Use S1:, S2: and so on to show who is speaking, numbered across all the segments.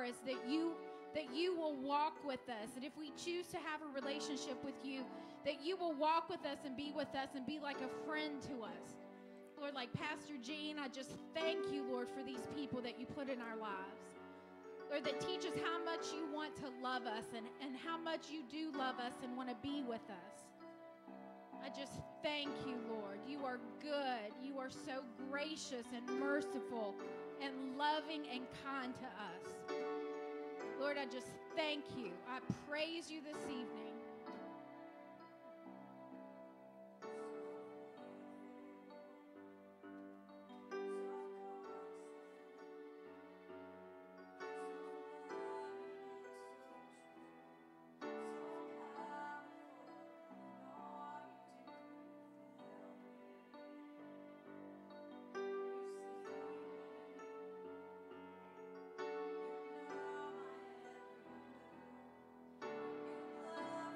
S1: for us, that you will walk with us. And if we choose to have a relationship with you, that you will walk with us and be like a friend to us. Lord, like Pastor Jean, I just thank you, Lord, for these people that you put in our lives. Lord, that teach us how much you want to love us and how much you do love us and want to be with us. I just thank you, Lord. You are good. You are so gracious and merciful and loving and kind to us. Lord, I just thank you. I praise you this evening.
S2: Love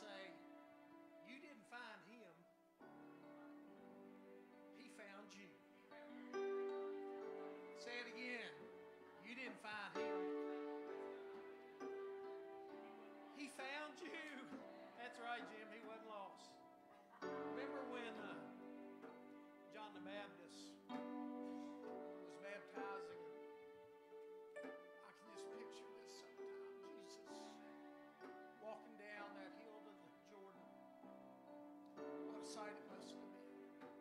S2: say, you didn't find him, he found you. Say it again. You didn't find him, he found you. That's right, Jim. He wasn't lost. Remember when John the Baptist was baptizing? I can just picture this sometimes. Jesus walking down that hill to the Jordan. What a sight it must have been.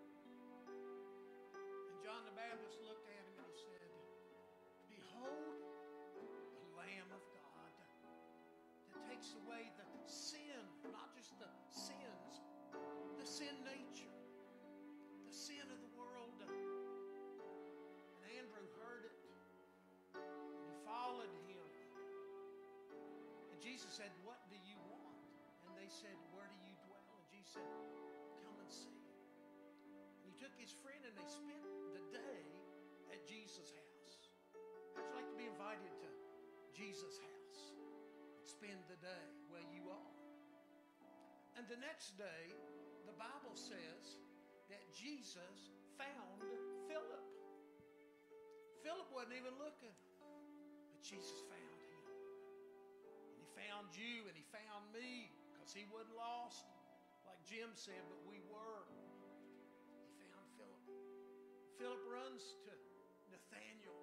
S2: And John the Baptist looked at him and he said, behold the Lamb of God that takes away the sin, not just the sins, the sin nature, the sin of the world. And Andrew heard it and he followed him. And Jesus said, what do you want? And they said, where do you dwell? And Jesus said, come and see. And he took his friend and they spent the day at Jesus' house. How'd you like to be invited to Jesus' house and spend the day where you are? And the next day, the Bible says that Jesus found Philip. Philip wasn't even looking, but Jesus found him. And he found you and he found me because he wasn't lost, like Jim said, but we were. He found Philip. Philip runs to Nathanael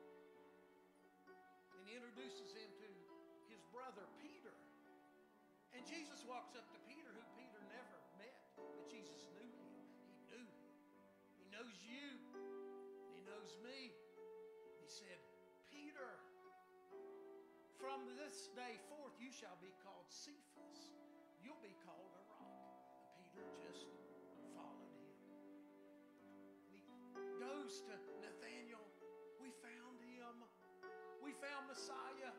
S2: and introduces him to his brother Peter. And Jesus walks up to Peter, who Peter never met, but Jesus knew him. He knew him. He knows you. And he knows me. And he said, Peter, from this day forth you shall be called Cephas. You'll be called a rock. And Peter just followed him. And he goes to Nathanael. We found him. We found Messiah,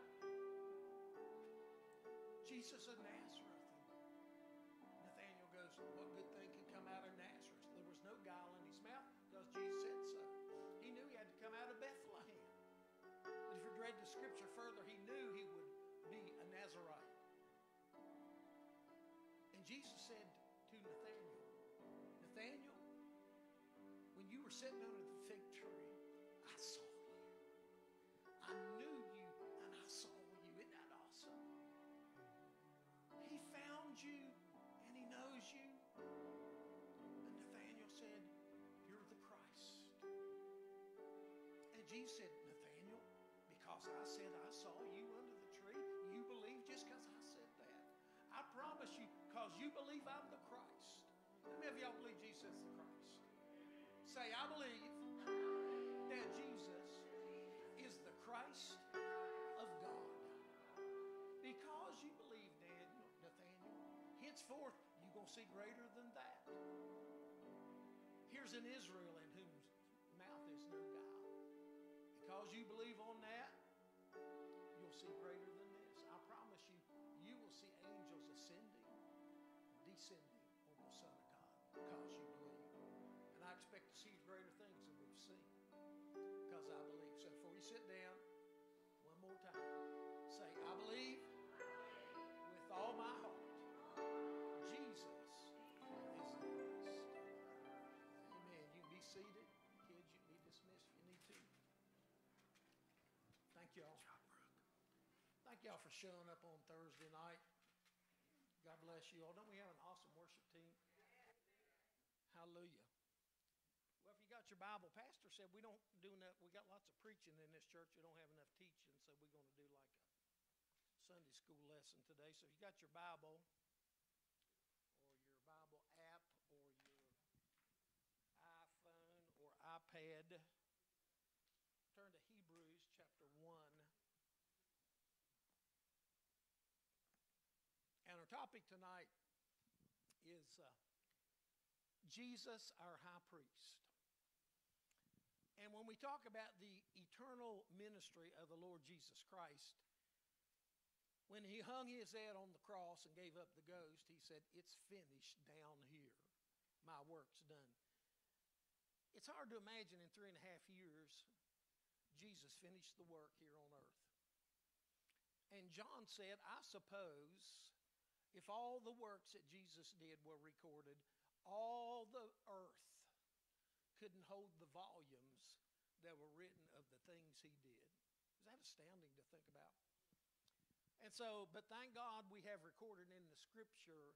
S2: Jesus of Nazareth. And Nathanael goes, what good thing can come out of Nazareth? There was no guile in his mouth because Jesus said so. He knew he had to come out of Bethlehem. But if you read the scripture further, he knew he would be a Nazarite. And Jesus said to Nathanael, Nathanael, when you were sitting under the fig tree, I saw you. I knew you and I saw you. Isn't that awesome? He found you and he knows you. And Nathanael said, you're the Christ. And Jesus said, Nathanael, because I said I saw you under the tree, you believe just because I said that? I promise you, because you believe I'm the Christ. How many of y'all believe Jesus is the Christ? Say, I believe that Jesus is the Christ of God. Because you believe, Nathanael, henceforth you're going to see greater than that. Here's an Israel in whose mouth is no guile. Because you believe on that, you'll see greater than this. I promise you, you will see angels ascending, descending on the Son of God because you believe. And I expect to see greater things than we've seen because I believe. So before you sit down, one more time, say, I believe with all my heart. Jesus is the Christ. Amen. You can be seated. Kids, you can be dismissed if you need to. Thank y'all. Thank y'all for showing up on Thursday night. God bless you all. Don't we have an awesome worship team? Hallelujah. Well, if you got your Bible, Pastor said we don't do enough. We got lots of preaching in this church. We don't have enough teaching, so we're going to do like a Sunday school lesson today. So if you got your Bible or your Bible app or your iPhone or iPad, turn to Hebrews chapter 1. And our topic tonight is Jesus, our high priest. And when we talk about the eternal ministry of the Lord Jesus Christ, when he hung his head on the cross and gave up the ghost, he said, it's finished down here. My work's done. It's hard to imagine in 3.5 years, Jesus finished the work here on earth. And John said, I suppose if all the works that Jesus did were recorded, all the earth couldn't hold the volumes that were written of the things he did. Is that astounding to think about? And so, but thank God we have recorded in the scripture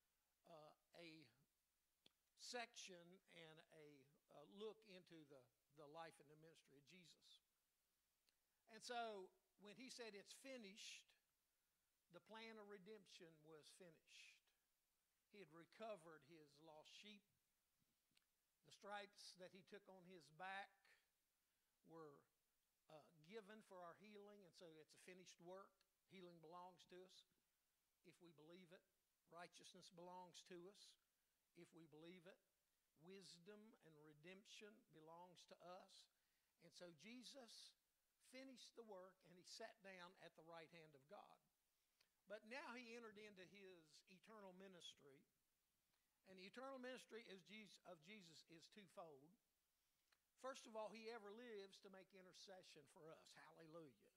S2: a section and a look into the life and the ministry of Jesus. And so when he said it's finished, the plan of redemption was finished. He had recovered his lost sheep. The stripes that he took on his back were given for our healing, and so it's a finished work. Healing belongs to us if we believe it. Righteousness belongs to us if we believe it. Wisdom and redemption belongs to us. And so Jesus finished the work, and he sat down at the right hand of God. But now he entered into his eternal ministry. And the eternal ministry of Jesus is twofold. First of all, he ever lives to make intercession for us. Hallelujah.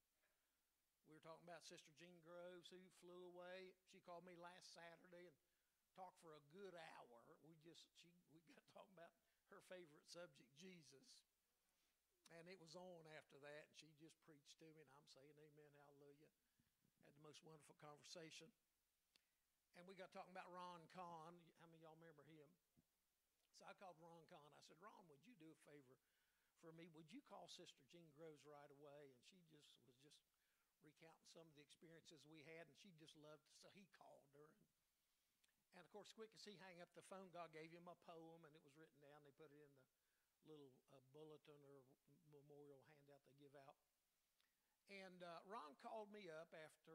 S2: We were talking about Sister Jean Groves, who flew away. She called me last Saturday and talked for a good hour. We got talking about her favorite subject, Jesus. And it was on after that, and she just preached to me, and I'm saying amen, hallelujah. Had the most wonderful conversation. And we got talking about Ron Kahn. How many of y'all remember him? So I called Ron Kahn. I said, Ron, would you do a favor for me? Would you call Sister Jean Groves right away? And she was just recounting some of the experiences we had, and she just loved it. So he called her. And of course, quick as he hang up the phone, God gave him a poem, and it was written down. They put it in the little bulletin or memorial handout they give out. And Ron called me up after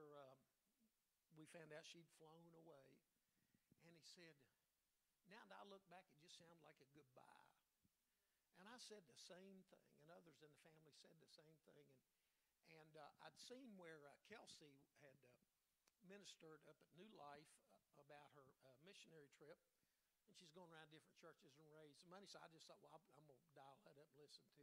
S2: we found out she'd flown away. And he said, now that I look back, it just sounded like a goodbye. And I said the same thing, and others in the family said the same thing. And I'd seen where Kelsey had ministered up at New Life about her missionary trip. And she's going around different churches and raise money. So I just thought, well, I'm going to dial that up and listen to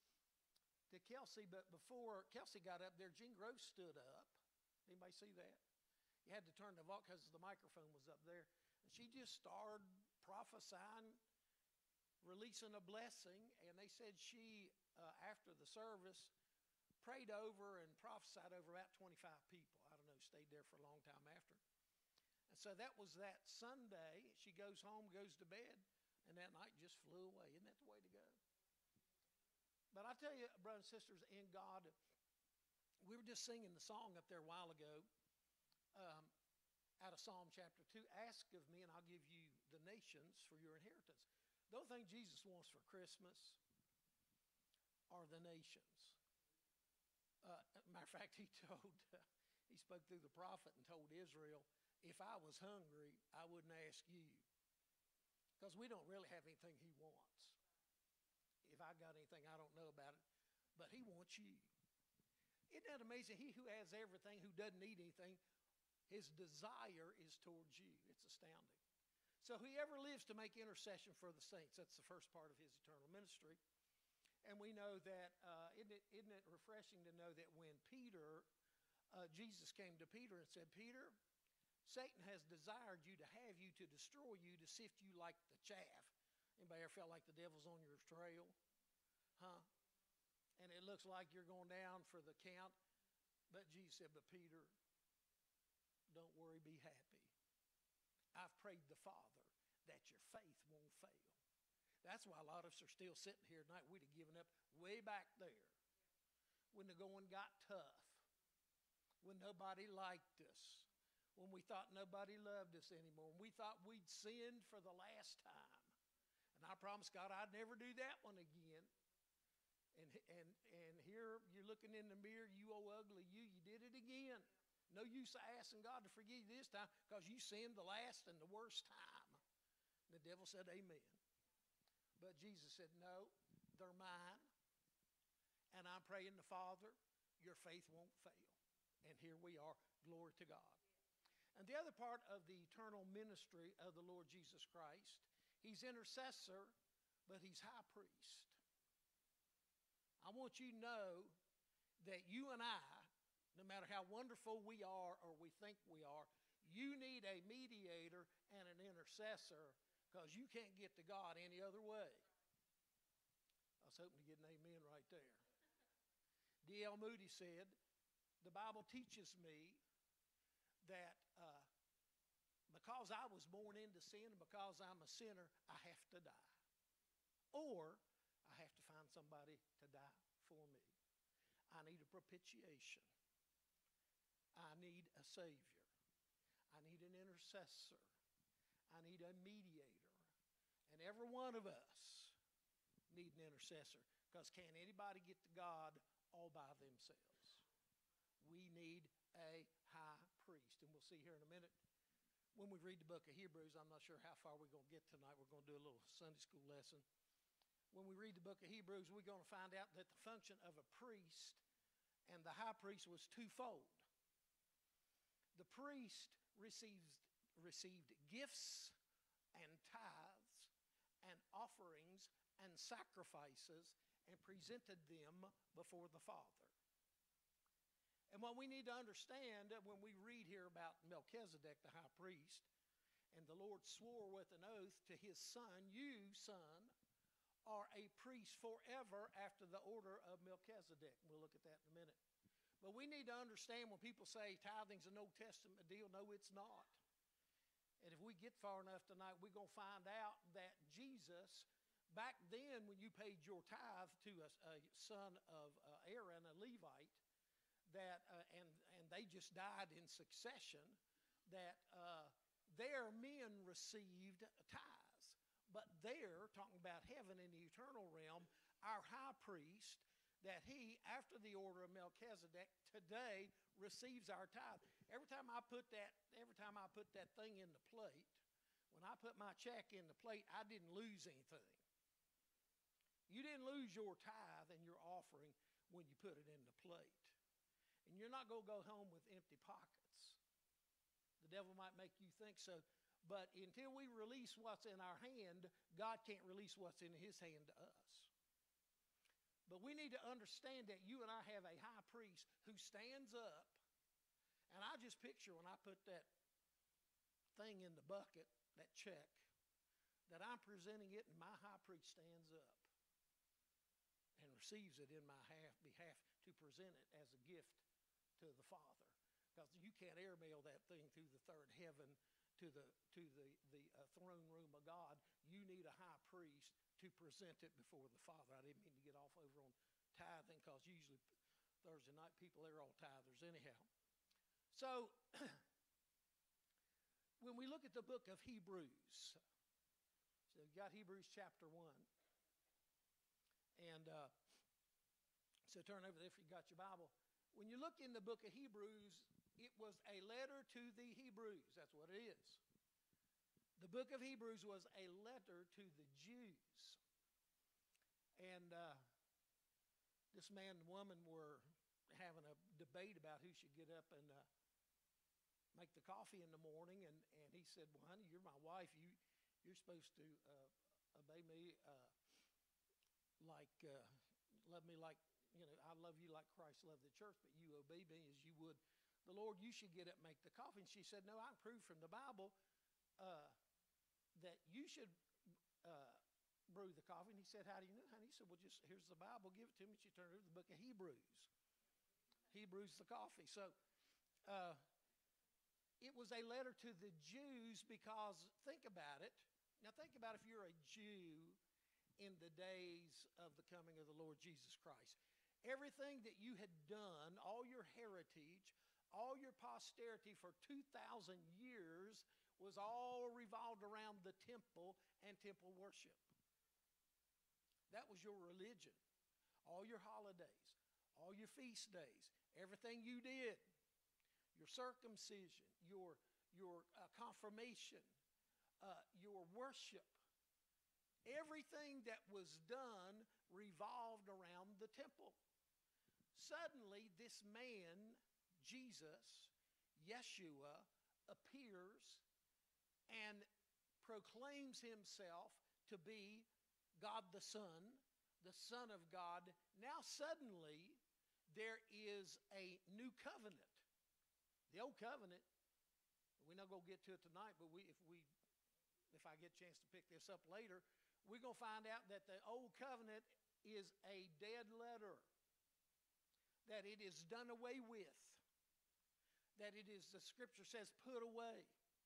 S2: Kelsey. But before Kelsey got up there, Jean Groves stood up. Anybody see that? You had to turn the vault because the microphone was up there. And she just started prophesying, releasing a blessing. And they said she, after the service, prayed over and prophesied over about 25 people. I don't know, stayed there for a long time after. And so that was that Sunday. She goes home, goes to bed, and that night just flew away. Isn't that the way to go? But I tell you, brothers and sisters, in God, we were just singing the song up there a while ago out of Psalm chapter 2. Ask of me, and I'll give you the nations for your inheritance. The only thing Jesus wants for Christmas are the nations. Matter of fact, he spoke through the prophet and told Israel, if I was hungry, I wouldn't ask you. Because we don't really have anything he wants. If I got anything, I don't know about it. But he wants you. Isn't that amazing? He who has everything, who doesn't need anything, his desire is towards you. It's astounding. So whoever lives to make intercession for the saints, that's the first part of his eternal ministry. And we know that, isn't it refreshing to know that when Jesus came to Peter and said, Peter, Satan has desired you to have you, to destroy you, to sift you like the chaff. Anybody ever felt like the devil's on your trail? Huh? And it looks like you're going down for the count. But Jesus said, but Peter, don't worry, be happy. I've prayed the Father that your faith won't fail. That's why a lot of us are still sitting here tonight. We'd have given up way back there when the going got tough, when nobody liked us, when we thought nobody loved us anymore, when we thought we'd sinned for the last time. And I promised God I'd never do that one again. And here you're looking in the mirror, you old ugly you did it again. No use asking God to forgive you this time because you sinned the last and the worst time. And the devil said, amen. But Jesus said, no, they're mine. And I'm praying the Father, your faith won't fail. And here we are. Glory to God. And the other part of the eternal ministry of the Lord Jesus Christ, he's intercessor, but he's high priest. I want you to know that you and I, no matter how wonderful we are or we think we are, You need a mediator and an intercessor because you can't get to God any other way. I was hoping to get an amen right there. D.L. Moody said, the Bible teaches me that because I was born into sin and because I'm a sinner, I have to die. Or I have to find somebody to die for me. I need a propitiation. I need a Savior. I need an intercessor. I need a mediator. And every one of us need an intercessor. Because can anybody get to God all by themselves? We need a high priest. And we'll see here in a minute when we read the book of Hebrews. I'm not sure how far we're going to get tonight. We're going to do a little Sunday school lesson. When we read the book of Hebrews, we're going to find out that the function of a priest and the high priest was twofold. The priest received gifts and tithes and offerings and sacrifices and presented them before the Father. And what we need to understand when we read here about Melchizedek, the high priest, and the Lord swore with an oath to his son, you, son, are a priest forever after the order of Melchizedek. We'll look at that in a minute. But we need to understand when people say tithing's an Old Testament deal, no, it's not. And if we get far enough tonight, we're going to find out that Jesus, back then when you paid your tithe to a son of Aaron, a Levite, that and they just died in succession, that their men received tithes. But there, talking about heaven in the eternal realm, our high priest, that he, after the order of Melchizedek, today receives our tithe. Every time I put that thing in the plate, when I put my check in the plate, I didn't lose anything. You didn't lose your tithe and your offering when you put it in the plate. And you're not going to go home with empty pockets. The devil might make you think so. But until we release what's in our hand, God can't release what's in his hand to us. But we need to understand that you and I have a high priest who stands up. And I just picture when I put that thing in the bucket, that check, that I'm presenting it and my high priest stands up and receives it in my behalf to present it as a gift to the Father. Because you can't airmail that thing through the third heaven to the throne room of God. You need a high priest to present it before the Father. I didn't mean to get off over on tithing because usually Thursday night people, they're all tithers anyhow. So when we look at the book of Hebrews, so you've got Hebrews chapter 1. And so turn over there if you got your Bible. When you look in the book of Hebrews, it was a letter to the Hebrews. That's what it is. The book of Hebrews was a letter to the Jews. And this man and woman were having a debate about who should get up and make the coffee in the morning. And he said, well, honey, you're my wife. You're supposed to obey me love me like, I love you like Christ loved the church, but you obey me as you would the Lord. You should get up and make the coffee. And she said, no, I can prove from the Bible that you should brew the coffee. And he said, how do you know, honey? He said, well, just here's the Bible. Give it to me. She turned over to the book of Hebrews. Hebrews the coffee. So it was a letter to the Jews because, think about it. Now think about if you're a Jew in the days of the coming of the Lord Jesus Christ. Everything that you had done, all your heritage, all your posterity for 2,000 years was all revolved around the temple and temple worship. That was your religion. All your holidays, all your feast days, everything you did, your circumcision, your confirmation, your worship, everything that was done revolved around the temple. Suddenly, this man, Jesus, Yeshua, appears and proclaims himself to be God the Son of God. Now suddenly, there is a new covenant. The old covenant We're not going to get to it tonight, but if I get a chance to pick this up later, we're going to find out that the old covenant is a dead letter, that it is done away with, that it is, the scripture says, put away.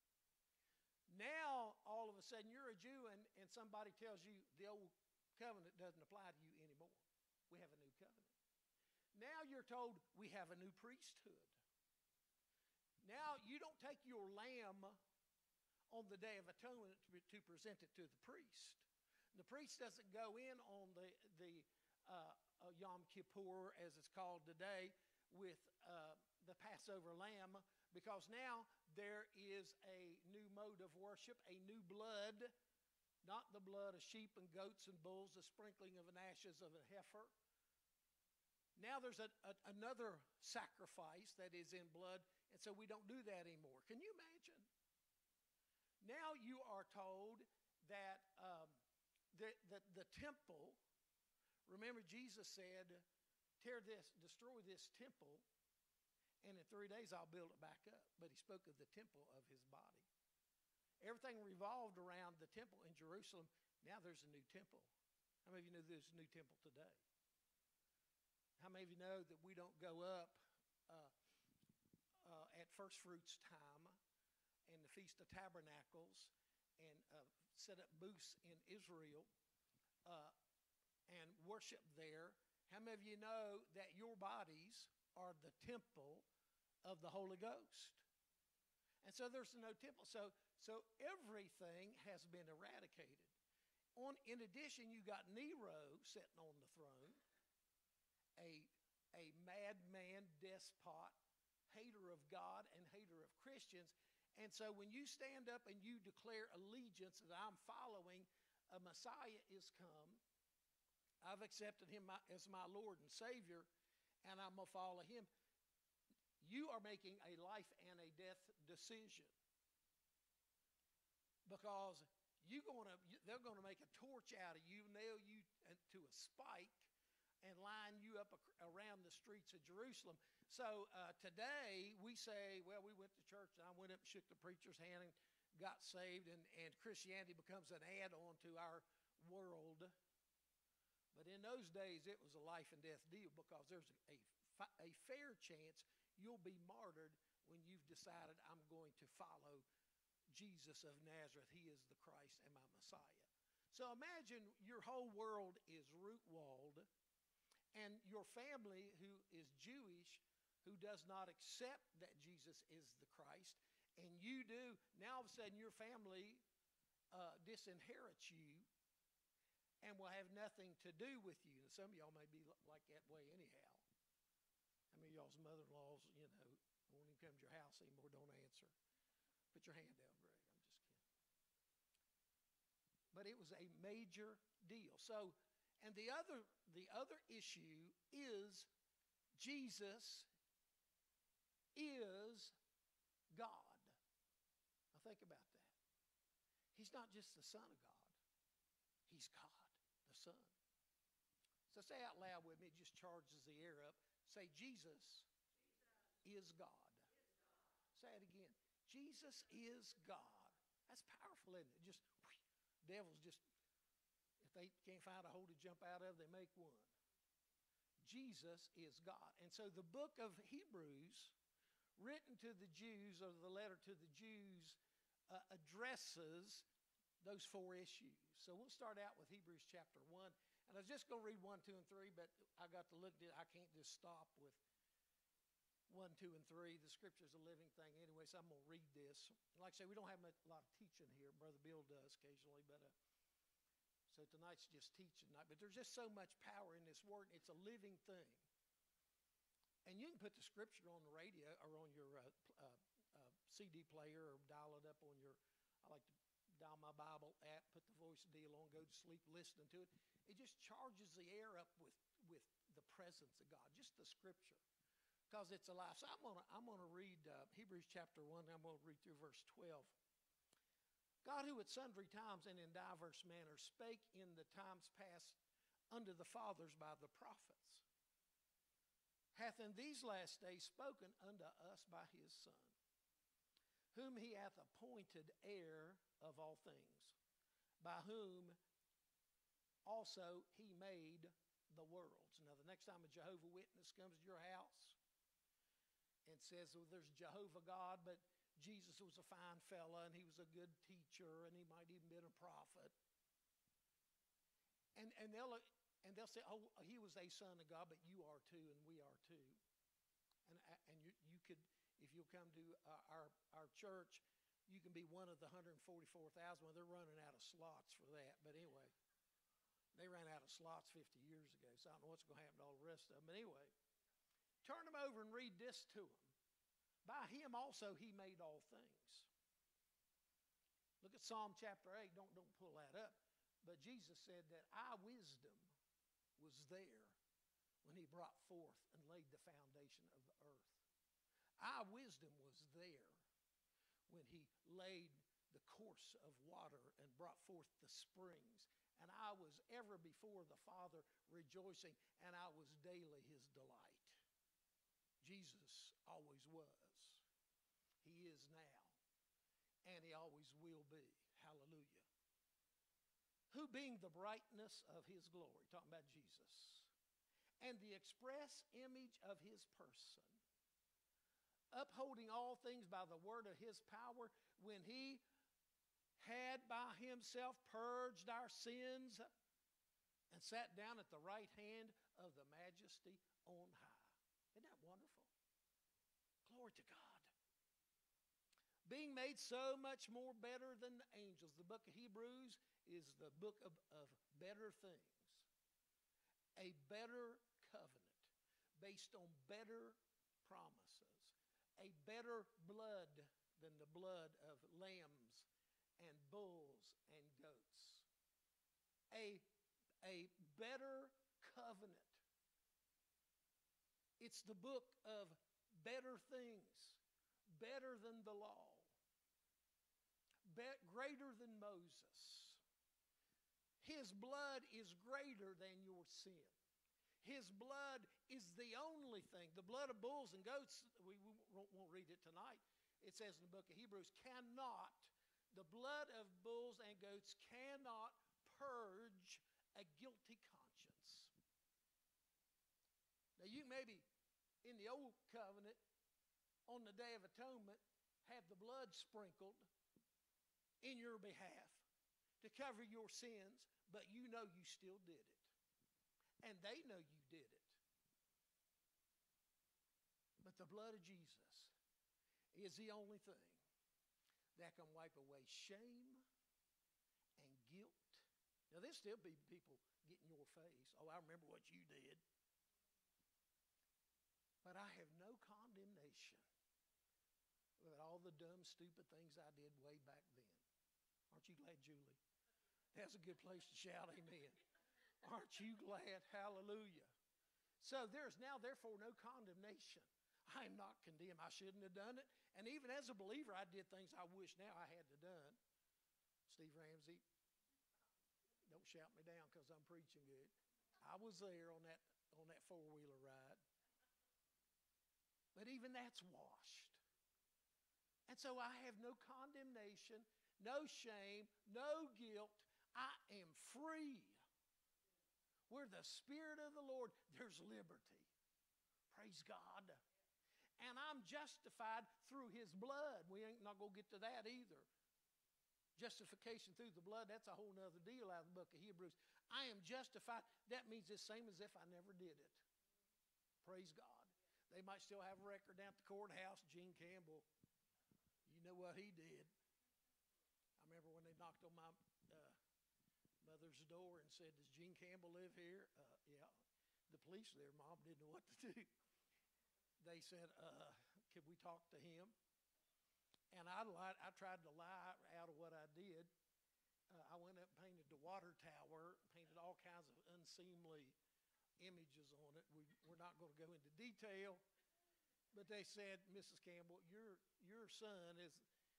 S2: Now, all of a sudden, you're a Jew and somebody tells you the old covenant doesn't apply to you anymore. We have a new covenant. Now you're told we have a new priesthood. Now you don't take your lamb on the Day of Atonement to present it to the priest. The priest doesn't go in on the Yom Kippur, as it's called today, with the Passover lamb, because now there is a new mode of worship, a new blood, not the blood of sheep and goats and bulls, the sprinkling of an ashes of a heifer. Now there's another sacrifice that is in blood, and so we don't do that anymore. Can you imagine? Now you are told that the temple, remember Jesus said, destroy this temple, and in 3 days I'll build it back up. But he spoke of the temple of his body. Everything revolved around the temple in Jerusalem. Now there's a new temple. How many of you know there's a new temple today? How many of you know that we don't go up at first fruits time and the Feast of Tabernacles and set up booths in Israel and worship there? How many of you know that your bodies are the temple of the Holy Ghost? And so there's no temple. So everything has been eradicated. In addition, you got Nero sitting on the throne, a madman, despot, hater of God and hater of Christians. And so when you stand up and you declare allegiance that I'm following a Messiah is come, I've accepted him as my Lord and Savior, and I'm going to follow him, you are making a life and a death decision. Because they're going to make a torch out of you, nail you to a spike, and line you up around the streets of Jerusalem. So today we say, well, we went to church and I went up and shook the preacher's hand and got saved, and Christianity becomes an add-on to our world. But in those days, it was a life and death deal, because there's a fair chance you'll be martyred when you've decided I'm going to follow Jesus of Nazareth. He is the Christ and my Messiah. So imagine your whole world is root-walled, and your family who is Jewish, who does not accept that Jesus is the Christ, and you do, now all of a sudden your family disinherits you and will have nothing to do with you. And some of y'all may be like that way anyhow. How many of y'all's mother-in-laws, won't even come to your house anymore, don't answer? Put your hand down, Greg. I'm just kidding. But it was a major deal. So, and the other issue is Jesus is God. Now think about that. He's not just the Son of God. He's God, the Son. So say out loud with me. It just charges the air up. Say, Jesus is God. Say it again. Jesus is God. That's powerful, isn't it? Just devils just, if they can't find a hole to jump out of, they make one. Jesus is God. And so the book of Hebrews, written to the Jews, or the letter to the Jews, addresses those four issues. So we'll start out with Hebrews chapter 1. And I was just going to read 1, 2, and 3, but I got to look at it. I can't just stop with 1, 2, and 3. The scripture's a living thing anyway, so I'm going to read this. Like I say, we don't have a lot of teaching here. Brother Bill does occasionally, but so tonight's just teaching night. But there's just so much power in this word. It's a living thing. And you can put the scripture on the radio or on your CD player, or dial it up on your, I like to dial my Bible app, put the voice deal on, go to sleep listening to it. It just charges the air up with the presence of God, just the scripture, because it's alive. So I'm gonna read Hebrews chapter 1, and I'm going to read through verse 12. God, who at sundry times and in diverse manners spake in the times past unto the fathers by the prophets, hath in these last days spoken unto us by his Son, whom he hath appointed heir of all things, by whom also he made the worlds. Now, the next time a Jehovah Witness comes to your house and says, well, there's Jehovah God, but Jesus was a fine fella, and he was a good teacher, and he might even been a prophet. And they'll say, oh, he was a son of God, but you are too, and we are too. And you could, if you'll come to our church, you can be one of the 144,000. Well, they're running out of slots for that. But anyway, they ran out of slots 50 years ago, so I don't know what's going to happen to all the rest of them. But anyway, turn them over and read this to them. By him also he made all things. Look at Psalm chapter 8. Don't pull that up. But Jesus said that our wisdom was there when he brought forth and laid the foundation of the earth. Our wisdom was there when he laid the course of water and brought forth the springs. And I was ever before the Father rejoicing, and I was daily his delight. Jesus always was. He is now. And he always will be. Hallelujah. Who being the brightness of his glory, talking about Jesus, and the express image of his person, upholding all things by the word of his power, when he had by himself purged our sins and sat down at the right hand of the majesty on high. Isn't that wonderful? Glory to God. Being made so much more better than the angels. The book of Hebrews is the book of better things. A better covenant based on better promises. A better blood than the blood of lambs and bulls and goats. A better covenant. It's the book of better things. Better than the law. Greater than Moses. His blood is greater than your sin. His blood is the only thing. The blood of bulls and goats, we won't read it tonight. It says in the book of Hebrews, the blood of bulls and goats cannot purge a guilty conscience. Now you maybe in the old covenant, on the Day of Atonement, have the blood sprinkled in your behalf to cover your sins, but you know you still did it. And they know you did it. But the blood of Jesus is the only thing that can wipe away shame and guilt. Now, there'll still be people get in your face. Oh, I remember what you did. But I have no condemnation with all the dumb, stupid things I did way back then. Aren't you glad, Julie? That's a good place to shout amen. Aren't you glad? Hallelujah. So there's now, therefore, no condemnation. I am not condemned. I shouldn't have done it. And even as a believer, I did things I wish now I had to done. Steve Ramsey, don't shout me down because I'm preaching good. I was there on that four-wheeler ride. But even that's washed. And so I have no condemnation, no shame, no guilt. I am free. Where the Spirit of the Lord, there's liberty. Praise God. And I'm justified through his blood. We ain't not going to get to that either. Justification through the blood, that's a whole other deal out of the book of Hebrews. I am justified. That means the same as if I never did it. Praise God. They might still have a record down at the courthouse. Gene Campbell, you know what he did. I remember when they knocked on my mother's door and said, does Gene Campbell live here? Yeah. The police there, Mom, didn't know what to do. They said, could we talk to him? And I tried to lie out of what I did. I went up and painted the water tower, painted all kinds of unseemly images on it. We're not going to go into detail. But they said, Mrs. Campbell, your son is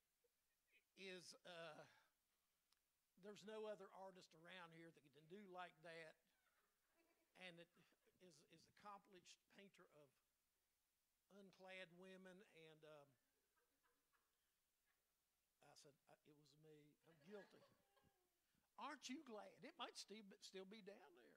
S2: there's no other artist around here that can do like that, and it is accomplished painter of unclad women, and said, it was me. I'm guilty. Aren't you glad? It might still be down there.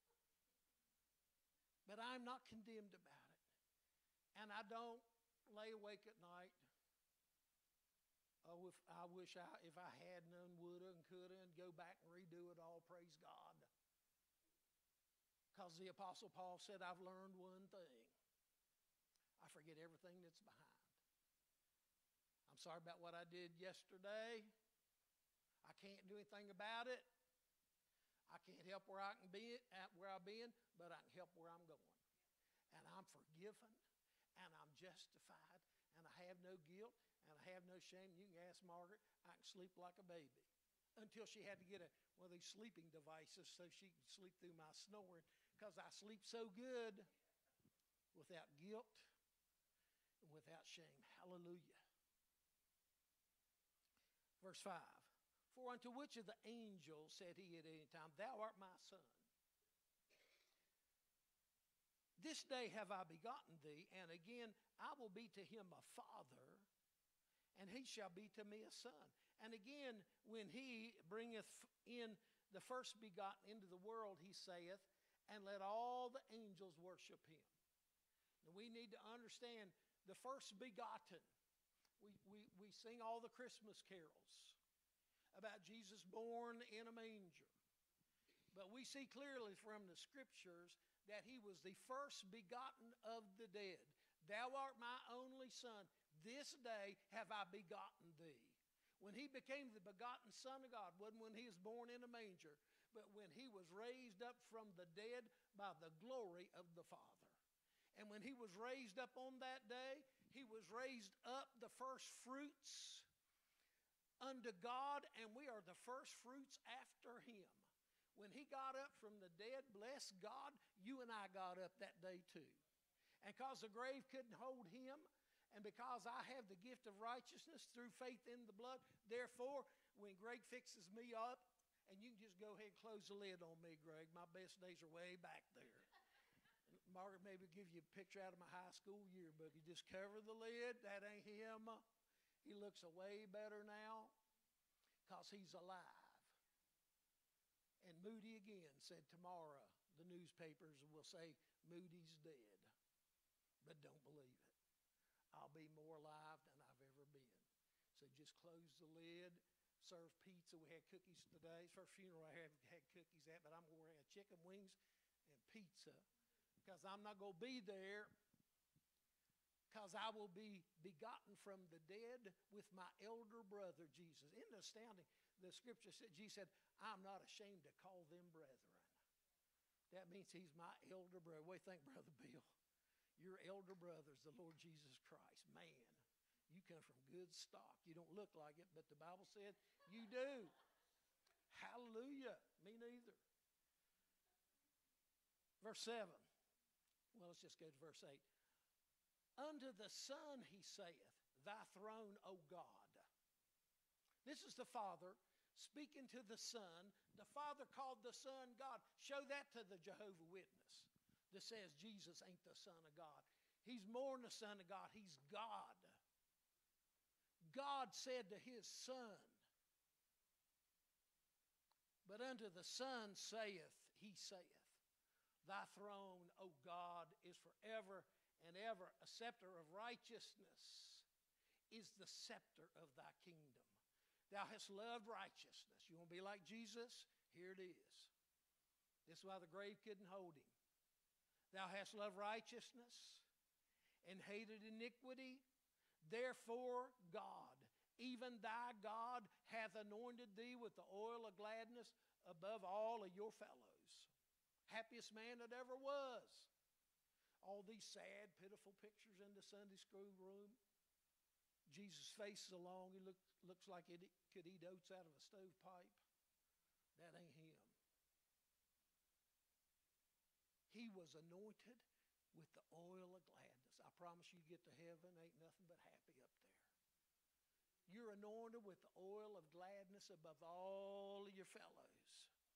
S2: But I'm not condemned about it. And I don't lay awake at night. Oh, if I had none, woulda and coulda, and go back and redo it all, praise God. Because the Apostle Paul said, I've learned one thing. I forget everything that's behind. I'm sorry about what I did yesterday. I can't do anything about it. I can't help where I can be at where I've been, but I can help where I'm going. And I'm forgiven, and I'm justified, and I have no guilt, and I have no shame. You can ask Margaret, I can sleep like a baby. Until she had to get one of these sleeping devices so she could sleep through my snoring, because I sleep so good without guilt and without shame. Hallelujah. Verse 5. For unto which of the angels said he at any time, Thou art my son? This day have I begotten thee, and again I will be to him a father, and he shall be to me a son. And again, when he bringeth in the first begotten into the world, he saith, and let all the angels worship him. Now we need to understand the first begotten. We sing all the Christmas carols about Jesus born in a manger. But we see clearly from the scriptures that he was the first begotten of the dead. Thou art my only son. This day have I begotten thee. When he became the begotten Son of God, wasn't when he was born in a manger, but when he was raised up from the dead by the glory of the Father. And when he was raised up on that day, he was raised up the first fruits unto God, and we are the first fruits after him. When he got up from the dead, bless God, you and I got up that day too. And because the grave couldn't hold him, and because I have the gift of righteousness through faith in the blood, therefore, when Greg fixes me up, and you can just go ahead and close the lid on me, Greg. My best days are way back there. Margaret maybe give you a picture out of my high school yearbook. You just cover the lid. That ain't him. He looks way better now because he's alive. And Moody again said tomorrow the newspapers will say Moody's dead. But don't believe it. I'll be more alive than I've ever been. So just close the lid, serve pizza. We had cookies today. It's first funeral I had cookies at, but I'm going to have chicken wings and pizza because I'm not going to be there, because I will be begotten from the dead with my elder brother Jesus. Isn't it astounding? The scripture said, Jesus said, I'm not ashamed to call them brethren. That means he's my elder brother. What do you think, Brother Bill? Your elder brother is the Lord Jesus Christ. Man, you come from good stock. You don't look like it, but the Bible said you do. Hallelujah. Me neither. Verse 7. Well, let's just go to verse 8. Unto the Son he saith, Thy throne, O God. This is the Father speaking to the Son. The Father called the Son God. Show that to the Jehovah's Witness that says Jesus ain't the Son of God. He's more than the Son of God. He's God. God said to his Son, but unto the Son saith, he saith, Thy throne, O God, is forever and ever. A scepter of righteousness is the scepter of thy kingdom. Thou hast loved righteousness. You want to be like Jesus? Here it is. This is why the grave couldn't hold him. Thou hast loved righteousness and hated iniquity. Therefore God, even thy God, hath anointed thee with the oil of gladness above all of your fellows. Happiest man that ever was. All these sad, pitiful pictures in the Sunday school room. Jesus' face is long. He looks like it could eat oats out of a stovepipe. That ain't him. He was anointed with the oil of gladness. I promise you get to heaven, ain't nothing but happy up there. You're anointed with the oil of gladness above all of your fellows.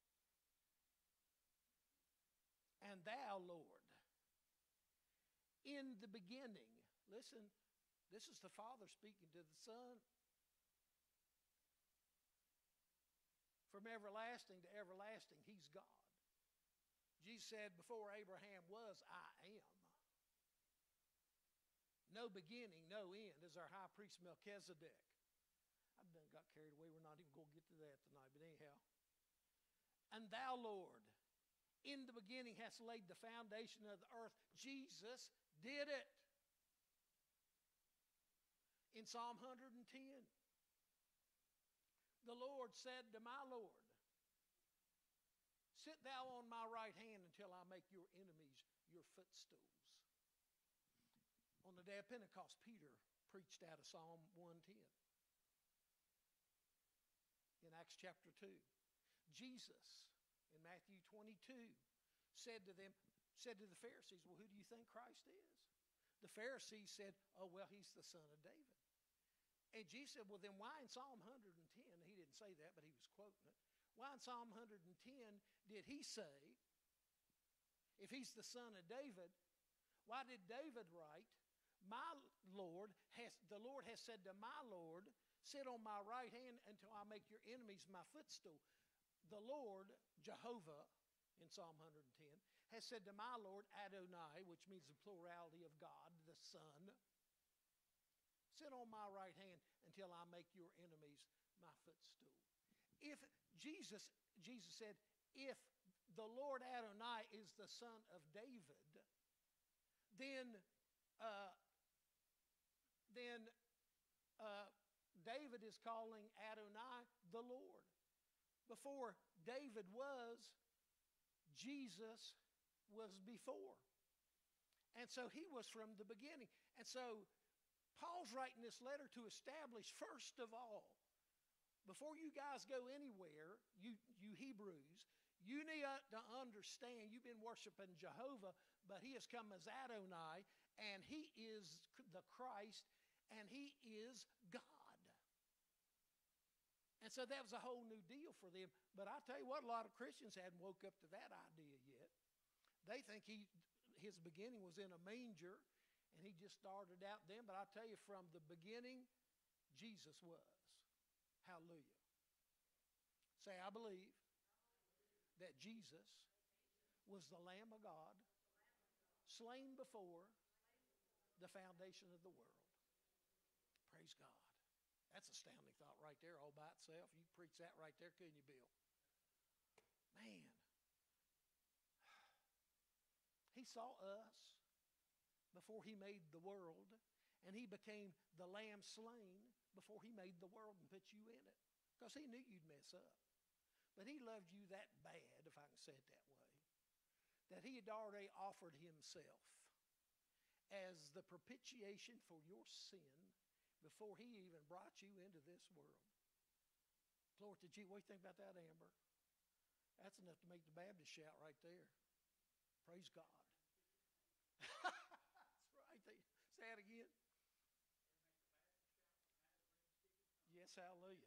S2: And thou, Lord, in the beginning, listen, this is the Father speaking to the Son. from everlasting to everlasting, he's God. Jesus said, before Abraham was, I am. No beginning, no end, is our high priest Melchizedek. I've done got carried away. We're not even going to get to that tonight, but anyhow. And thou, Lord, in the beginning hast laid the foundation of the earth. Jesus did it. In Psalm 110, the Lord said to my Lord, sit thou on my right hand until I make your enemies your footstools. On the day of Pentecost, Peter preached out of Psalm 110. In Acts chapter 2, Jesus, in Matthew 22, said to the Pharisees, well, who do you think Christ is? The Pharisees said, oh, well, he's the son of David. And Jesus said, well, then why in Psalm 110, he didn't say that, but he was quoting it, why in Psalm 110 did he say, if he's the son of David, why did David write, the Lord has said to my Lord, sit on my right hand until I make your enemies my footstool. The Lord, Jehovah, in Psalm 110, has said to my Lord, Adonai, which means the plurality of God, the Son, sit on my right hand until I make your enemies my footstool. If Jesus said, if the Lord Adonai is the son of David, then David is calling Adonai the Lord. Before David was, Jesus was before. And so he was from the beginning. And so Paul's writing this letter to establish, first of all, before you guys go anywhere, you Hebrews, you need to understand you've been worshiping Jehovah, but he has come as Adonai, and he is the Christ, and he is God. And so that was a whole new deal for them. But I tell you what, a lot of Christians hadn't woke up to that idea yet. They think his beginning was in a manger, and he just started out then. But I tell you, from the beginning, Jesus was. Hallelujah. Say, I believe that Jesus was the Lamb of God, slain before the foundation of the world. Praise God. That's an astounding thought right there all by itself. You preach that right there, couldn't you, Bill? Man. He saw us before he made the world, and he became the lamb slain before he made the world and put you in it, because he knew you'd mess up. But he loved you that bad, if I can say it that way, that he had already offered himself as the propitiation for your sin before he even brought you into this world. Glory to Jesus. What do you think about that, Amber? That's enough to make the Baptist shout right there. Praise God. That's right. Say that again. Yes, hallelujah.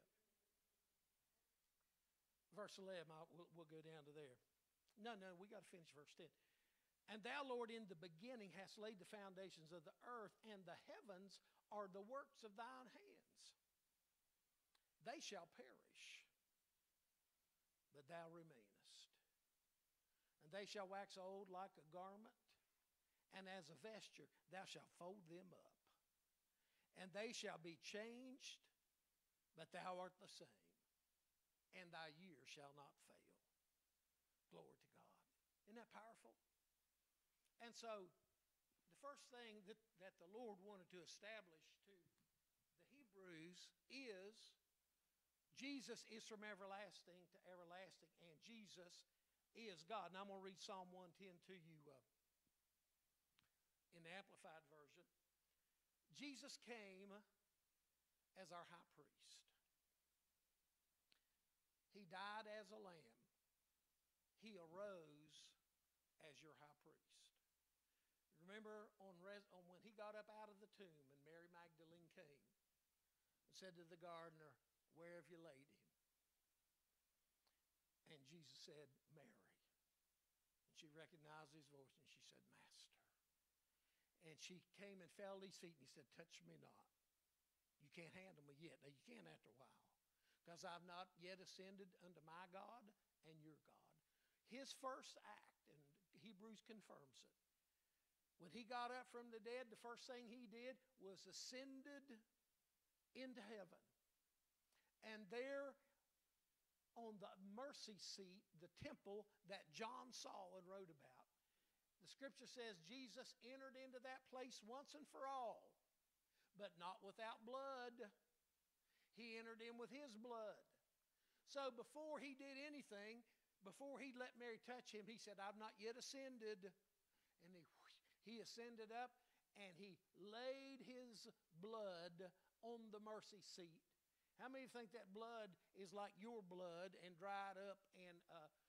S2: Verse 11, we'll go down to there. No, we got to finish verse 10. And thou, Lord, in the beginning hast laid the foundations of the earth, and the heavens are the works of thine hands. They shall perish, but thou remainest. And they shall wax old like a garment, and as a vesture thou shalt fold them up. And they shall be changed, but thou art the same, and thy years shall not fail. Glory to God. Isn't that powerful? And so the first thing that the Lord wanted to establish to the Hebrews is Jesus is from everlasting to everlasting, and Jesus is God. And I'm going to read Psalm 110 to you in the Amplified Version. Jesus came as our high priest. He died as a lamb. He arose as your high priest. Remember on when he got up out of the tomb and Mary Magdalene came and said to the gardener, where have you laid him? And Jesus said, Mary. And she recognized his voice and she said, Master. And she came and fell at his feet and he said, touch me not. You can't handle me yet. Now you can after a while. because I've not yet ascended unto my God and your God. His first act, and Hebrews confirms it, when he got up from the dead, the first thing he did was ascended into heaven. And there on the mercy seat, the temple that John saw and wrote about, the scripture says Jesus entered into that place once and for all, but not without blood. He entered in with his blood. So before he did anything, before he let Mary touch him, he said, I've not yet ascended. And he ascended up and he laid his blood on the mercy seat. How many think that blood is like your blood and dried up and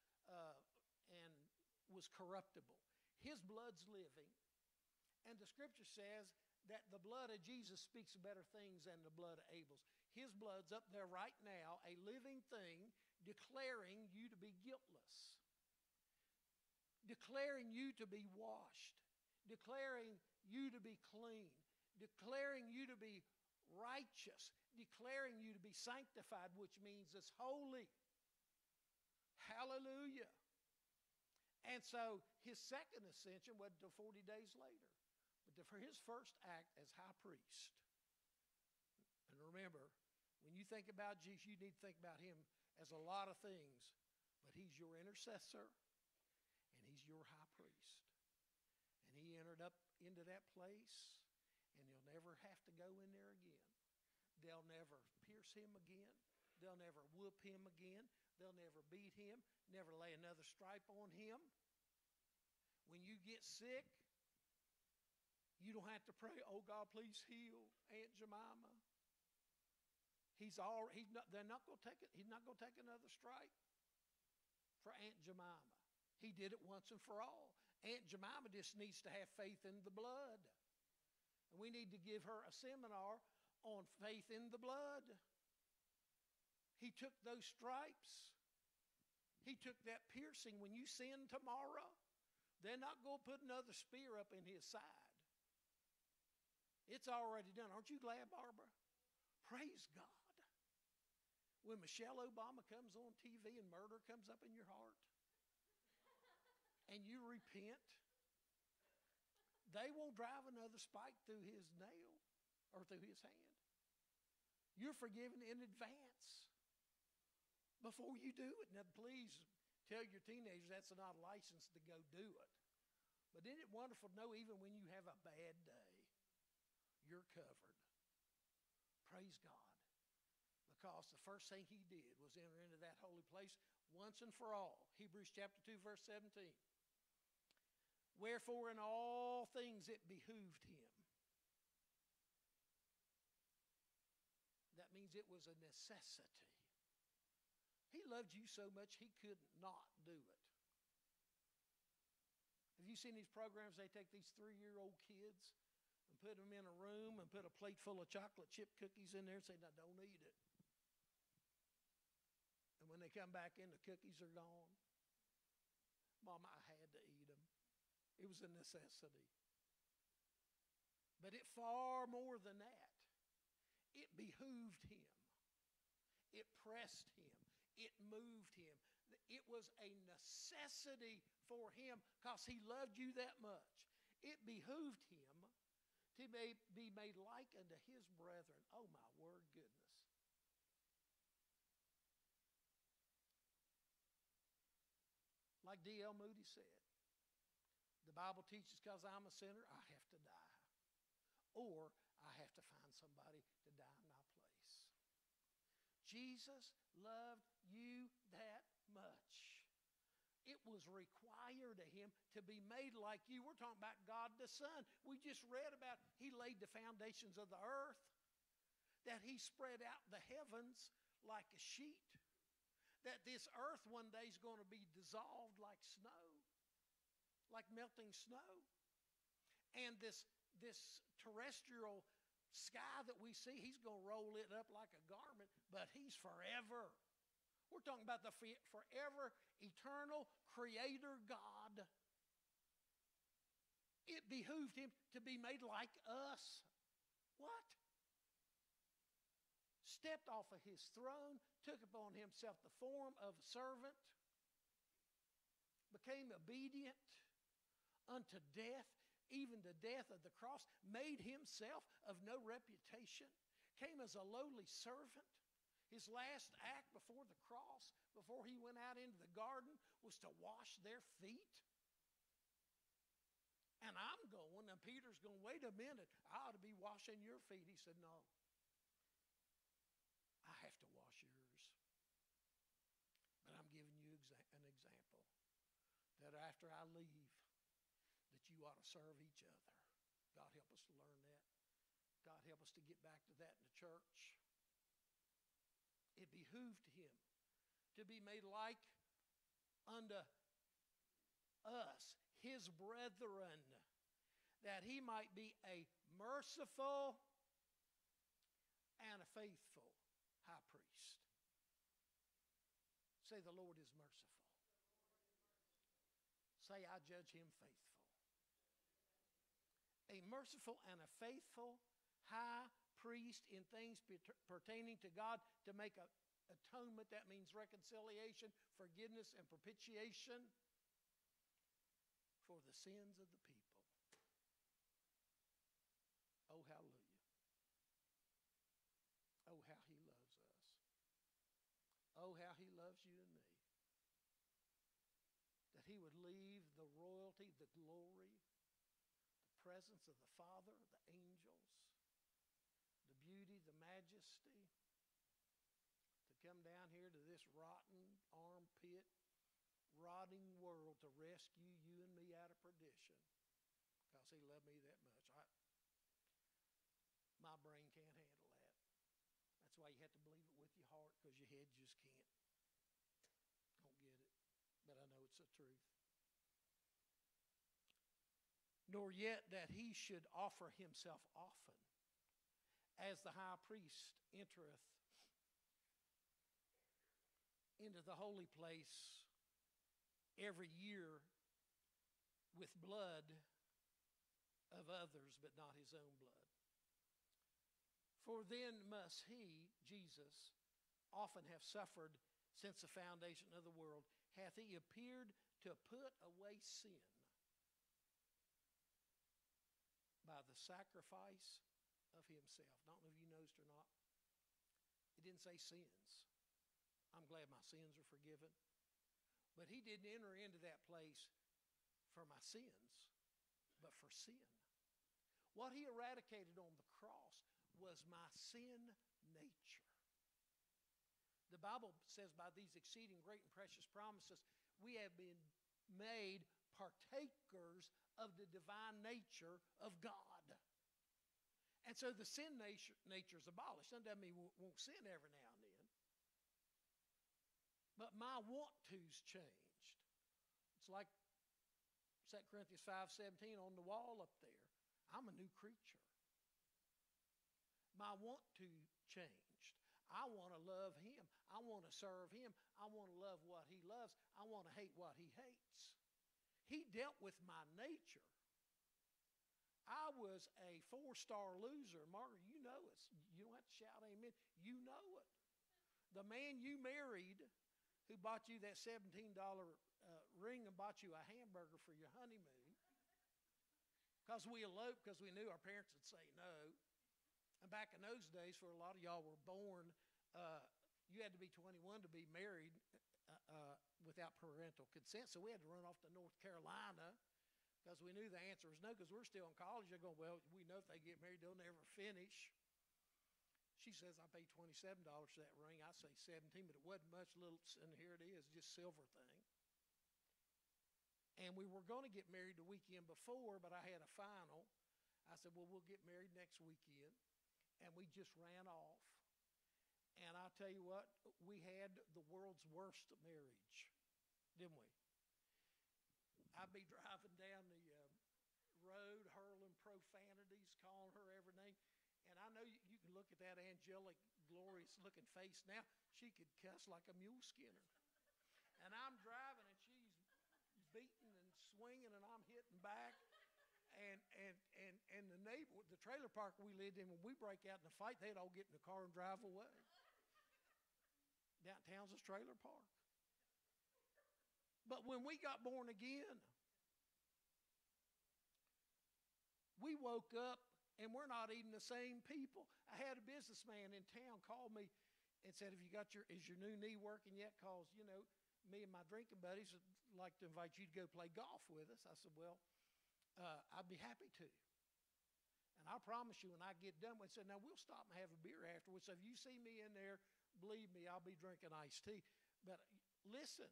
S2: was corruptible? His blood's living. And the scripture says that the blood of Jesus speaks better things than the blood of Abel's. His blood's up there right now, a living thing, declaring you to be guiltless, declaring you to be washed, declaring you to be clean, declaring you to be righteous, declaring you to be sanctified, which means it's holy. Hallelujah. And so his second ascension wasn't until 40 days later. But for his first act as high priest. And remember, when you think about Jesus, you need to think about him as a lot of things. But he's your intercessor and he's your high priest. And he entered up into that place, and you'll never have to go in there again. They'll never pierce him again. They'll never whoop him again. They'll never beat him, never lay another stripe on him. When you get sick, you don't have to pray, oh God, please heal Aunt Jemima. He's not going to take another stripe for Aunt Jemima. He did it once and for all. Aunt Jemima just needs to have faith in the blood. And we need to give her a seminar on faith in the blood. He took those stripes. He took that piercing. When you sin tomorrow, they're not going to put another spear up in his side. It's already done. Aren't you glad, Barbara? Praise God. When Michelle Obama comes on TV and murder comes up in your heart and you repent, they won't drive another spike through his nail or through his hand. You're forgiven in advance before you do it. Now, please tell your teenagers that's not a license to go do it. But isn't it wonderful to know even when you have a bad day, you're covered? Praise God. Because the first thing he did was enter into that holy place once and for all. Hebrews chapter 2, verse 17. Wherefore in all things it behooved him. That means it was a necessity. He loved you so much he could not do it. Have you seen these programs? They take these 3-year-old kids and put them in a room and put a plate full of chocolate chip cookies in there and say, now don't eat it. And when they come back in, the cookies are gone. Mama, I had to eat them. It was a necessity. But it far more than that. It behooved him. It pressed him. It moved him. It was a necessity for him because he loved you that much. It behooved him to be made like unto his brethren. Oh, my word, goodness. Like D.L. Moody said, the Bible teaches because I'm a sinner, I have to die. Or I have to find somebody to die in my place. Jesus loved you that much. It was required of him to be made like you. We're talking about God the Son. We just read about he laid the foundations of the earth, that he spread out the heavens like a sheet, that this earth one day is going to be dissolved like snow, like melting snow. And this terrestrial sky that we see, he's going to roll it up like a garment, but he's forever. We're talking about the forever, eternal creator God. It behooved him to be made like us. What? stepped off of his throne, took upon himself the form of a servant, became obedient unto death, even the death of the cross, made himself of no reputation, came as a lowly servant. His last act before the cross, before he went out into the garden, was to wash their feet. And I'm going, and Peter's going, wait a minute, I ought to be washing your feet. He said, no, I have to wash yours. But I'm giving you an example that after I leave, that you ought to serve each other. God help us to learn that. God help us to get back to that in the church. It behooved him to be made like unto us, his brethren, that he might be a merciful and a faithful high priest. Say, the Lord is merciful. Say, I judge him faithful. A merciful and a faithful high priest in things pertaining to God, to make atonement. That means reconciliation, forgiveness, and propitiation for the sins of the people. Oh, hallelujah. Oh, how he loves us. Oh, how he loves you and me. That he would leave the royalty, the glory, the presence of the Father, the angels, the beauty, the majesty, to come down here to this rotten armpit, rotting world to rescue you and me out of perdition, because he loved me that much. My brain can't handle that. That's why you have to believe it with your heart, because your head just don't get it. But I know it's the truth. Nor yet that he should offer himself often, as the high priest entereth into the holy place every year with blood of others, but not his own blood. For then must he, Jesus, often have suffered since the foundation of the world, hath he appeared to put away sin by the sacrifice of himself. I don't know if you noticed or not. It didn't say sins. I'm glad my sins are forgiven. But he didn't enter into that place for my sins, but for sin. What he eradicated on the cross was my sin nature. The Bible says, by these exceeding great and precious promises, we have been made partakers of the divine nature of God. And so the sin nature is abolished. That doesn't mean we won't sin every now and then. But my want-to's changed. It's like 2 Corinthians 5:17 on the wall up there. I'm a new creature. My want-to changed. I want to love him. I want to serve him. I want to love what he loves. I want to hate what he hates. He dealt with my nature. I was a 4-star loser. Margaret, you know it. You don't have to shout amen. You know it. The man you married, who bought you that $17 ring and bought you a hamburger for your honeymoon, because we eloped because we knew our parents would say no. And back in those days, for a lot of y'all were born, you had to be 21 to be married without parental consent. So we had to run off to North Carolina because we knew the answer was no, because we're still in college. They're going, well, we know if they get married, they'll never finish. She says, I paid $27 for that ring. I say 17, but it wasn't much, little, and here it is, just silver thing. And we were going to get married the weekend before, but I had a final. I said, well, we'll get married next weekend. And we just ran off. And I'll tell you what, we had the world's worst marriage, didn't we? I'd be driving down the road, hurling profanities, calling her every name. And I know you can look at that angelic, glorious-looking face now. She could cuss like a mule skinner. And I'm driving, and she's beating and swinging, and I'm hitting back. And the neighbor, the trailer park we lived in, when we break out in a fight, they'd all get in the car and drive away. Downtown's a trailer park. But when we got born again, we woke up and we're not even the same people. I had a businessman in town call me and said, is your new knee working yet? Because, me and my drinking buddies would like to invite you to go play golf with us. I said, well, I'd be happy to. And I promise you, when I get done, we said, now we'll stop and have a beer afterwards. So if you see me in there, believe me, I'll be drinking iced tea. But listen,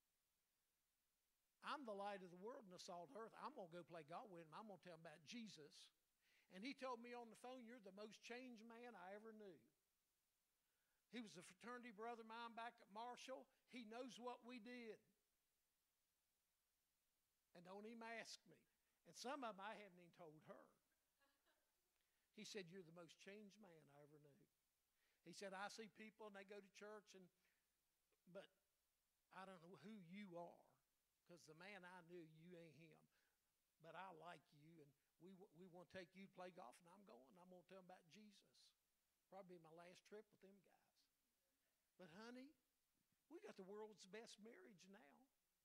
S2: I'm the light of the world and the salt of the earth. I'm going to go play golf with him. I'm going to tell him about Jesus. And he told me on the phone, you're the most changed man I ever knew. He was a fraternity brother of mine back at Marshall. He knows what we did. And don't even ask me. And some of them I haven't even told her. He said, you're the most changed man I ever knew. He said, I see people and they go to church, but I don't know who you are. Because the man I knew, you ain't him. But I like you, and we want to take you to play golf, and I'm going to tell them about Jesus. Probably my last trip with them guys. But honey, we got the world's best marriage now.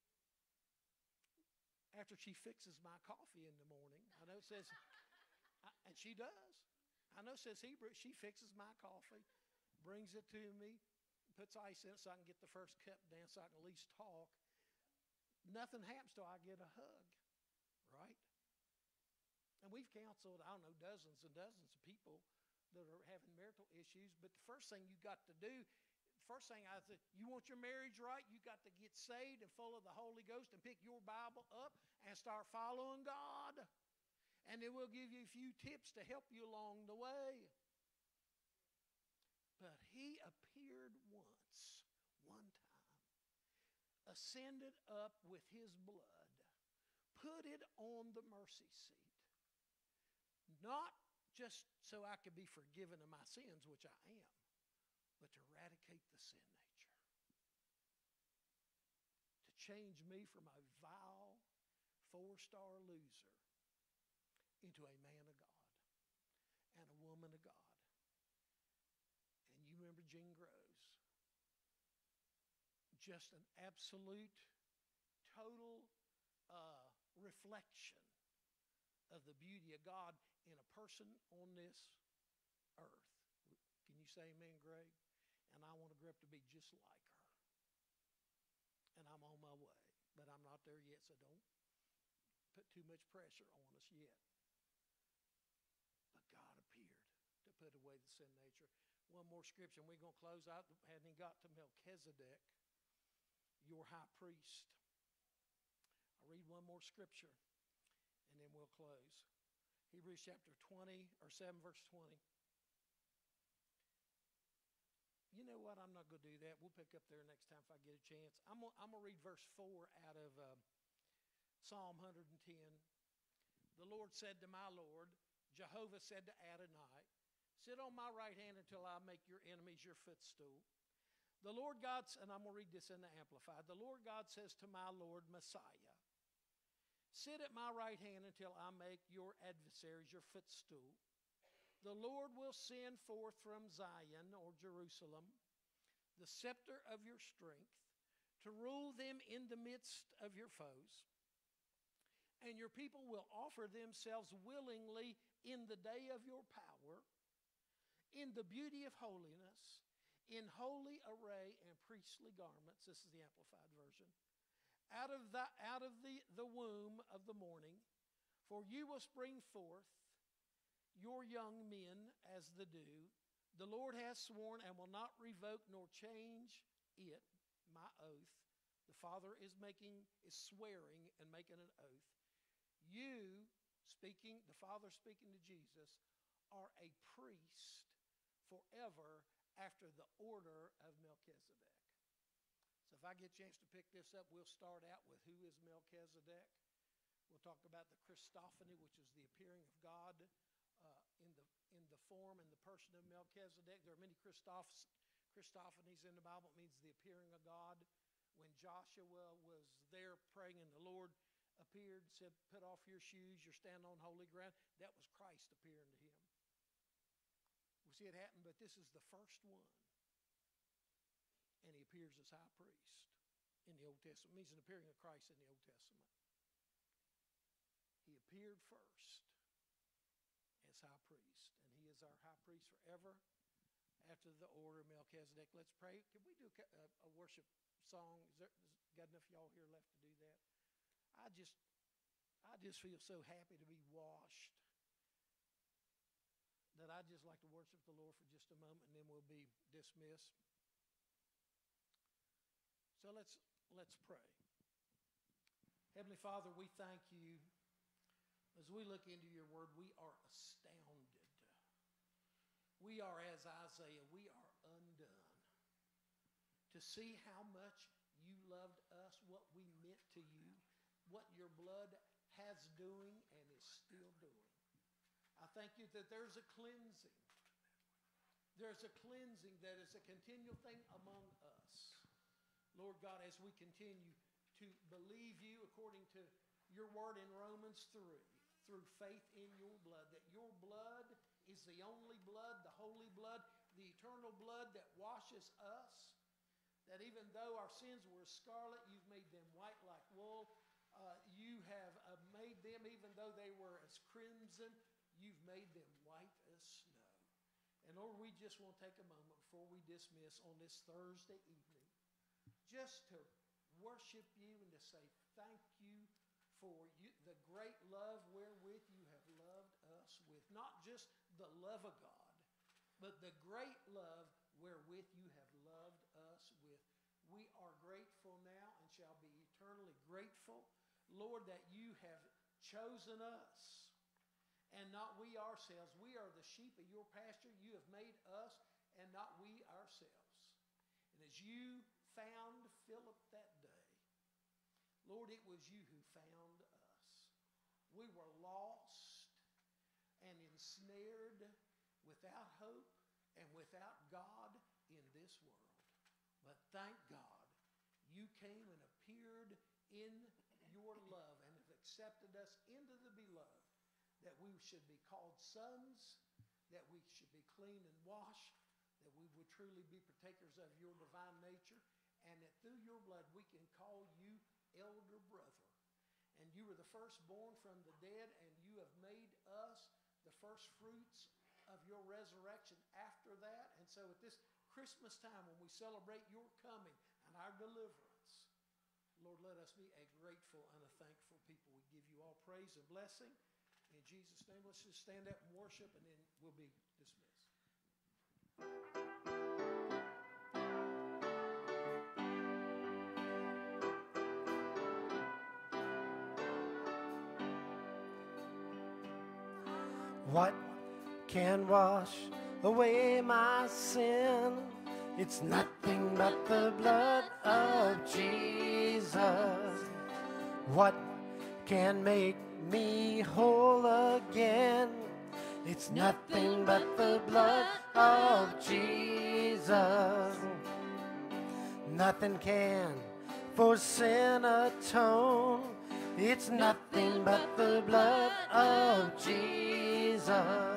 S2: After she fixes my coffee in the morning, I know it says, and she does. I know it says Hebrew. She fixes my coffee, brings it to me, puts ice in it so I can get the first cup down so I can at least talk. Nothing happens till I get a hug, right? And we've counseled, dozens and dozens of people that are having marital issues. But the first thing you got to do, you want your marriage right, you got to get saved and full of the Holy Ghost and pick your Bible up and start following God. And then we'll give you a few tips to help you along the way. But he appeared one time, ascended up with his blood, put it on the mercy seat. Not just so I could be forgiven of my sins, which I am, but to eradicate the sin nature. To change me from a vile, 4-star loser into a man of God and a woman of God. And you remember Jean Groves. Just an absolute, total reflection of the beauty of God in a person on this earth. Can you say amen, Greg? And I want to grow up to be just like her. And I'm on my way. But I'm not there yet, so don't put too much pressure on us yet. But God appeared to put away the sin nature. One more scripture, and we're going to close out. Hadn't got to Melchizedek, your high priest. I'll read one more scripture, and then we'll close. Hebrews chapter 7, verse 20. You know what? I'm not going to do that. We'll pick up there next time if I get a chance. I'm going to read verse 4 out of Psalm 110. The Lord said to my Lord, Jehovah said to Adonai, sit on my right hand until I make your enemies your footstool. The Lord God, and I'm going to read this in the Amplified. The Lord God says to my Lord Messiah, sit at my right hand until I make your adversaries your footstool. The Lord will send forth from Zion, or Jerusalem, the scepter of your strength, to rule them in the midst of your foes. And your people will offer themselves willingly in the day of your power, in the beauty of holiness, in holy array and priestly garments. This is the Amplified version. Out of the womb of the morning, for you will spring forth your young men as the dew. The Lord has sworn and will not revoke nor change it, my oath. The Father is swearing and making an oath. You, the Father speaking to Jesus, are a priest forever after the order of Melchizedek. So if I get a chance to pick this up, we'll start out with who is Melchizedek. We'll talk about the Christophany, which is the appearing of God in the form and the person of Melchizedek. There are many Christophanies in the Bible. It means the appearing of God. When Joshua was there praying and the Lord appeared, said, put off your shoes, you're standing on holy ground. That was Christ appearing to him. We see it happen, but this is the first one. And he appears as high priest in the Old Testament. It means an appearing of Christ in the Old Testament. He appeared first as high priest, and he is our high priest forever after the order of Melchizedek. Let's pray. Can we do a worship song? Got enough of y'all here left to do that? I just feel so happy to be washed that I just like to worship the Lord for just a moment, and then we'll be dismissed. So let's pray. Heavenly Father, we thank you. As we look into your word, we are astounded. We are, as Isaiah, we are undone to see how much you loved us, what we meant to you, what your blood has doing and is still doing. I thank you that there's a cleansing. There's a cleansing that is a continual thing among us. Lord God, as we continue to believe you according to your word in Romans 3, through faith in your blood, that your blood is the only blood, the holy blood, the eternal blood that washes us, that even though our sins were scarlet, you've made them white like wool. You have made them, even though they were as crimson, you've made them white as snow. And Lord, we just want to take a moment before we dismiss on this Thursday evening, just to worship you and to say thank you for the great love wherewith you have loved us with. Not just the love of God, but the great love wherewith you have loved us with. We are grateful now and shall be eternally grateful, Lord, that you have chosen us and not we ourselves. We are the sheep of your pasture. You have made us and not we ourselves. And as you found Philip that day, Lord, it was you who found us. We were lost and ensnared without hope and without God in this world. But thank God, you came and appeared in your love and have accepted us into the beloved, that we should be called sons, that we should be clean and washed, that we would truly be partakers of your divine nature, and that through your blood we can call you elder brother. And you were the firstborn from the dead, and you have made us the first fruits of your resurrection after that. And so at this Christmas time, when we celebrate your coming and our deliverance, Lord, let us be a grateful and a thankful people. We give you all praise and blessing. In Jesus' name, let's just stand up and worship, and then we'll be dismissed.
S3: What can wash away my sin? It's nothing but the blood of Jesus. What can make me whole again? It's nothing but the blood of Jesus. Nothing can for sin atone. It's nothing but the blood of Jesus.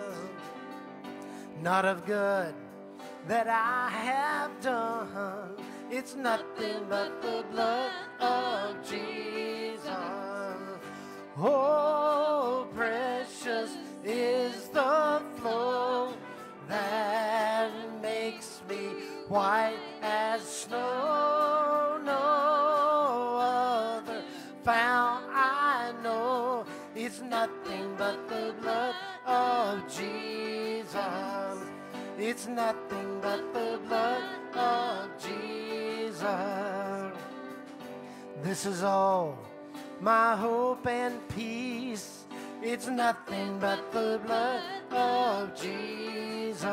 S3: Not of good that I have done. It's nothing but the blood of Jesus. Oh, precious is the flow that makes me white as snow. No other found I know. It's nothing but the blood of Jesus. It's nothing but the blood of Jesus. This is all my hope and peace. It's nothing but the blood of Jesus.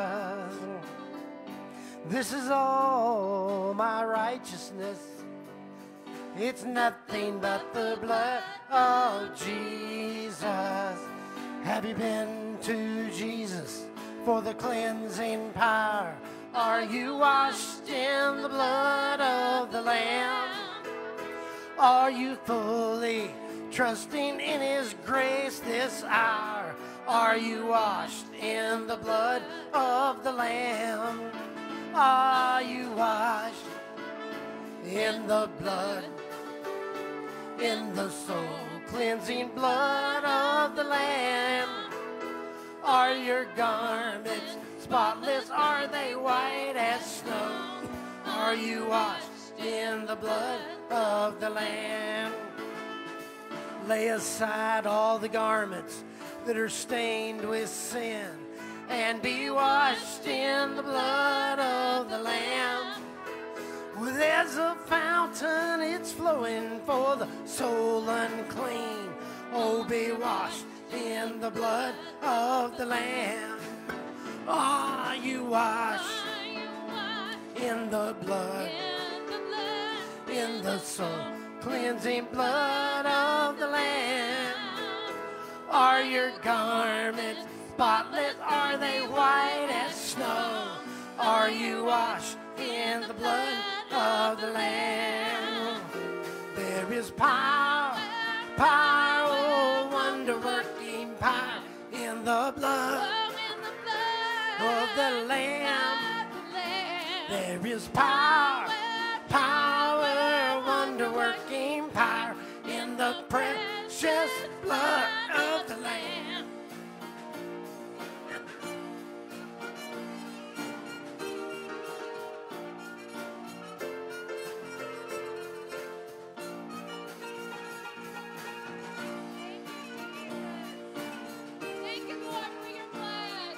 S3: This is all my righteousness. It's nothing but the blood of Jesus. Have you been to Jesus for the cleansing power? Are you washed in the blood of the Lamb? Are you fully trusting in His grace this hour? Are you washed in the blood of the Lamb? Are you washed in the blood, in the soul-cleansing blood of the Lamb? Are your garments spotless? Are they white as snow? Are you washed in the blood of the Lamb? Lay aside all the garments that are stained with sin and be washed in the blood of the Lamb. Well, there's a fountain, it's flowing for the soul unclean. Oh, be washed in the blood of the Lamb. Are you washed in the blood, in the soul cleansing blood of the Lamb? Are your garments spotless? Are they white as snow? Are you washed in the blood of the Lamb? There is power, power, oh, wonder-working power in the blood of the Lamb. There is power, power, wonder-working power in the precious blood of the Lamb.
S1: Thank you, Lord, for your blood.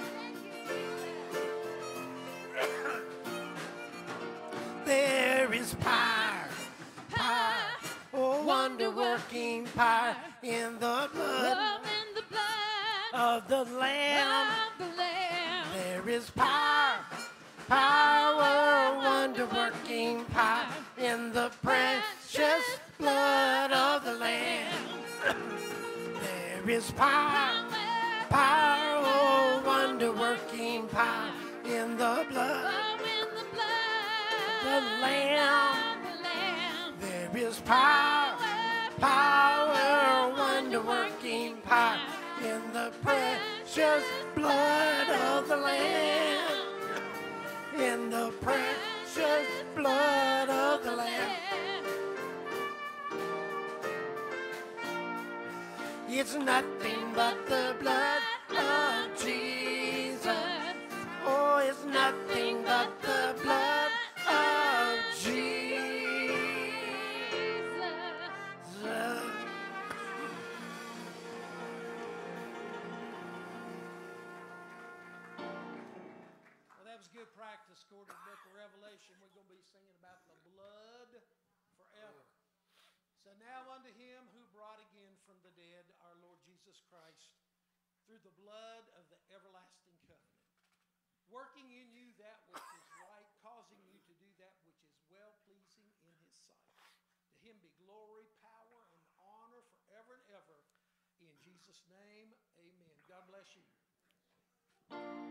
S1: Thank you, Jesus.
S3: There is power, power, oh, wonder-working power in the blood
S1: Love in the blood
S3: of the Lamb.
S1: of the Lamb.
S3: There is power, power, wonder-working power in the precious blood of the Lamb. There is power, power, oh, wonder-working power in the blood
S1: Love in the blood
S3: of the Lamb.
S1: of the Lamb.
S3: There is power, power, wonder-working power in the precious blood of the Lamb. In the precious blood of the Lamb. It's nothing but the blood of Jesus. Oh, it's nothing but the blood of Jesus.
S2: Well, that was good practice. According to the book of Revelation, we're going to be singing about the blood forever. So now unto him who brought again from the dead our Lord Jesus Christ through the blood of the everlasting covenant, working in you that which is right, causing you to do that which is well-pleasing in his sight. To him be glory, power, and honor forever and ever. In Jesus' name, amen. God bless you.